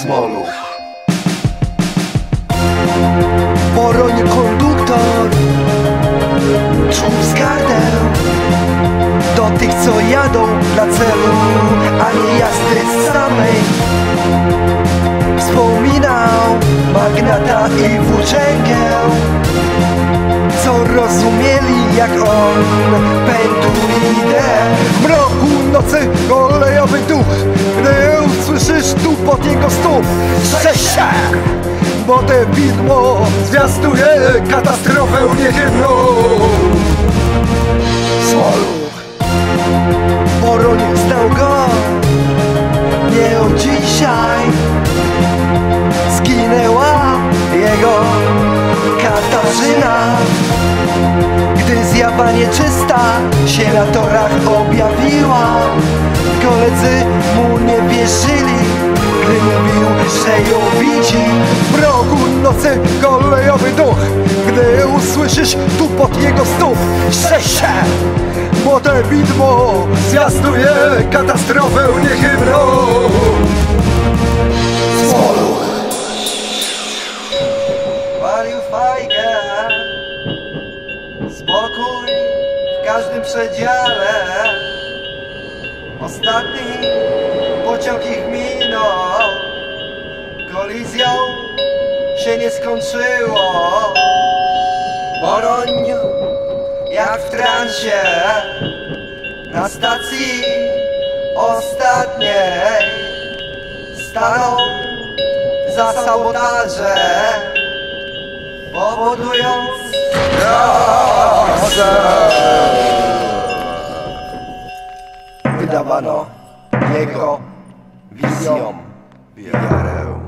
Smoluch. Poroń konduktor czuł wzgardę do tych, co jadą dla celu, a nie jazdy samej. Wspominał magnata i włóczęgę, co rozumieli jak on pędu idę. W mroku nocy kolejowy duch, gdy usłyszysz tupot jego stóp. Strzeż się, bo te widmo zwiastuje katastrofę niechybną. Smoluch. Poroń znał go nie od dzisiaj. Zginęła jego Katarzyna, gdy zjawa nieczysta się na torach objawiła. Koledzy mu nie wierzyli, gdy mówił, że ją widzi. W rogu nocy kolejowy duch, gdy usłyszysz tupot jego stóp. Strzeż się, bo te widmo zwiastuje katastrofę niechybną. Smoluch. Palił fajkę, spokój w każdym przedziale. Ostatni pociąg ich minął, kolizją się nie skończyło. Poroń jak w transie na stacji ostatniej stanął za sabotaże, powodując grozę. Wydawano jego wizjom wiarę.